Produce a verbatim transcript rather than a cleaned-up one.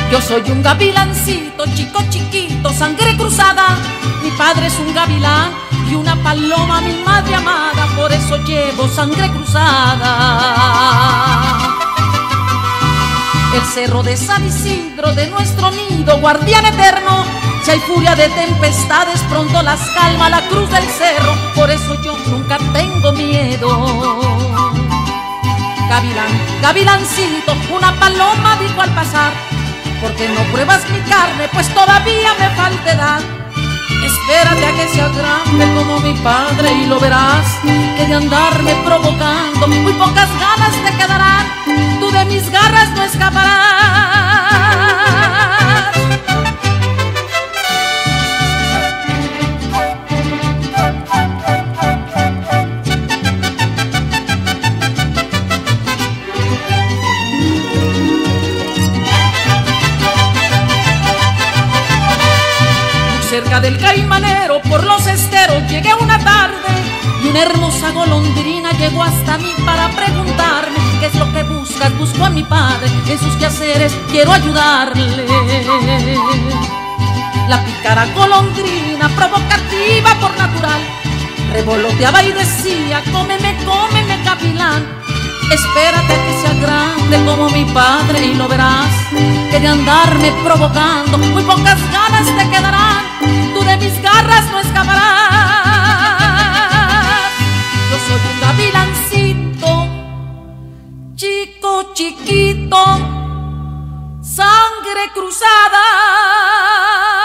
Yo soy un gavilancito, chico chiquito, sangre cruzada. Mi padre es un gavilán y una paloma, mi madre amada, por eso llevo sangre cruzada. El cerro de San Isidro, de nuestro nido, guardián eterno. Si hay furia de tempestades, pronto las calma la cruz del cerro, por eso yo nunca tengo miedo. Gavilán, gavilancito, una paloma dijo al pasar, ¿por qué no pruebas mi carne? Pues todavía me falta edad. Espérate a que sea grande como mi padre y lo verás, que de andarme provocando muy pocas ganas te quedarán. Tú de mis garras no escaparás. Cerca del Caimanero, por los esteros, llegué una tarde y una hermosa golondrina llegó hasta mí para preguntarme qué es lo que buscas. Busco a mi padre, en sus quehaceres quiero ayudarle. La pícara golondrina, provocativa por natural, revoloteaba y decía, cómeme, cómeme, gavilán. Espérate a que sea grande como mi padre y lo verás, que de andarme provocando muy pocas ganas te quedarán. Tú de mis garras no escaparás. Yo soy un gavilancito, chico chiquito, sangre cruzada.